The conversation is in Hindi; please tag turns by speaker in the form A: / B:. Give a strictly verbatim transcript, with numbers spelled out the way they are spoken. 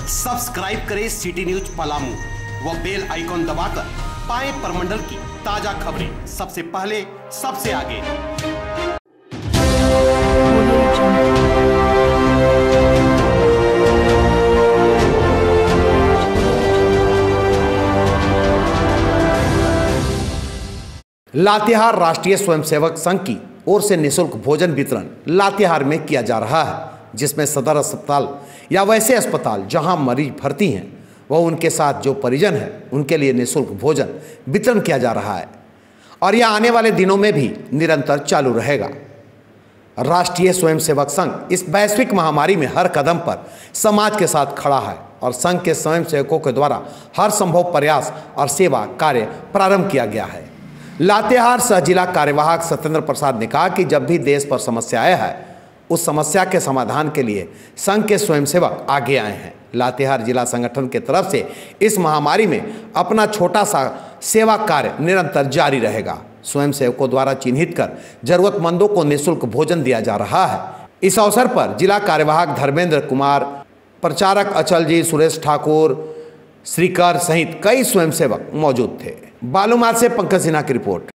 A: सब्सक्राइब करें सिटी न्यूज पलामू व बेल आइकॉन दबाकर पाएं परमंडल की ताजा खबरें सबसे पहले सबसे आगे। लातेहार राष्ट्रीय स्वयंसेवक संघ की ओर से निःशुल्क भोजन वितरण लातेहार में किया जा रहा है, जिसमें सदर अस्पताल या वैसे अस्पताल जहां मरीज भर्ती हैं व उनके साथ जो परिजन हैं उनके लिए निःशुल्क भोजन वितरण किया जा रहा है और यह आने वाले दिनों में भी निरंतर चालू रहेगा। राष्ट्रीय स्वयंसेवक संघ इस वैश्विक महामारी में हर कदम पर समाज के साथ खड़ा है और संघ के स्वयंसेवकों के द्वारा हर संभव प्रयास और सेवा कार्य प्रारंभ किया गया है। लातेहार सह जिला कार्यवाहक सत्येंद्र प्रसाद ने कहा कि जब भी देश पर समस्या आया है उस समस्या के समाधान के लिए संघ के स्वयंसेवक आगे आए हैं। लातेहार जिला संगठन के तरफ से इस महामारी में अपना छोटा सा सेवा कार्य निरंतर जारी रहेगा। स्वयंसेवकों द्वारा चिन्हित कर जरूरतमंदों को निःशुल्क भोजन दिया जा रहा है। इस अवसर पर जिला कार्यवाहक धर्मेंद्र कुमार, प्रचारक अचल जी, सुरेश ठाकुर, श्रीकर सहित कई स्वयंसेवक मौजूद थे। बालूमाथ से पंकज सिन्हा की रिपोर्ट।